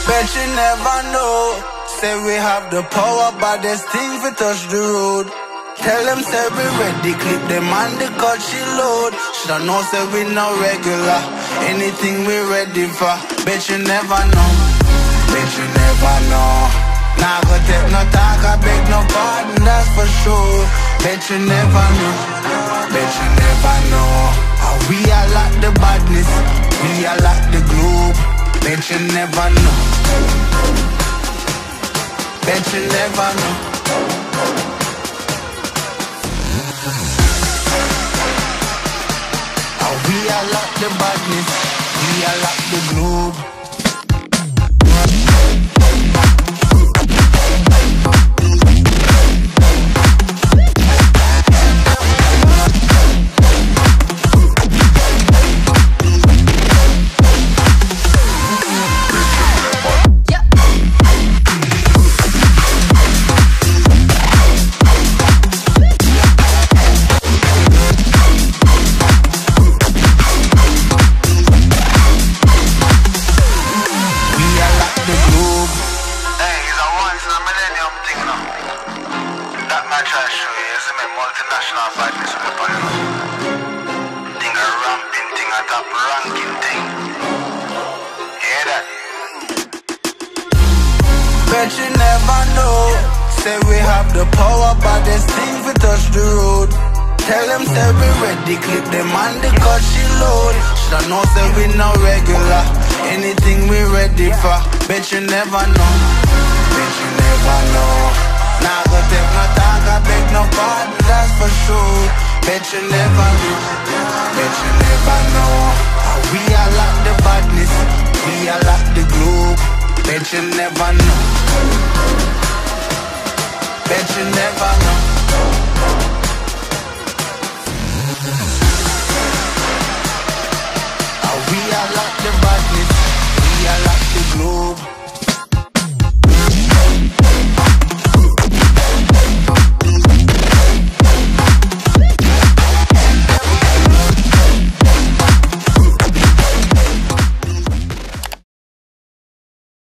Bet you never know. Say we have the power, but there's things we touch the road. Tell them say we ready, clip them on the cut she load. Shoulda know say we no regular, anything we ready for. Bet you never know, bet you never know. Nah go take no talk, I beg no pardon, that's for sure. Bet you never know, bet you never know. How we are like the badness, we are like the globe. Bet you never know, bet you never know. We are like the badness, we are like the globe. Multinational badness weapon, you know. Thing a ramping thing, a top ranking thing. Hear that? Bet you never know. Say we have the power, but there's things we touch the road. Tell them say we ready, clip them on the cut she load. Shoulda know say we no regular, anything we ready for. Bet you never know, bet you never know. Nah go take no talk, I beg no pardon, that's for sure. Bet you never know, bet you never know. How we are like the badness, we are like the globe. Bet you never know, bet you never know.